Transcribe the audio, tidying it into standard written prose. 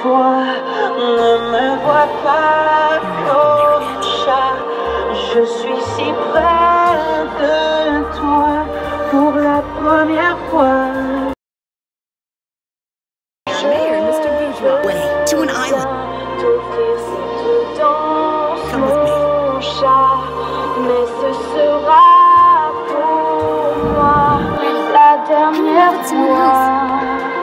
fois, ne me vois pas comme chat. Je suis si près de toi pour la première fois. Mayor, Mr. Bourgeois. Way to an island. Come with me. Mais ce sera pour moi la dernière fois.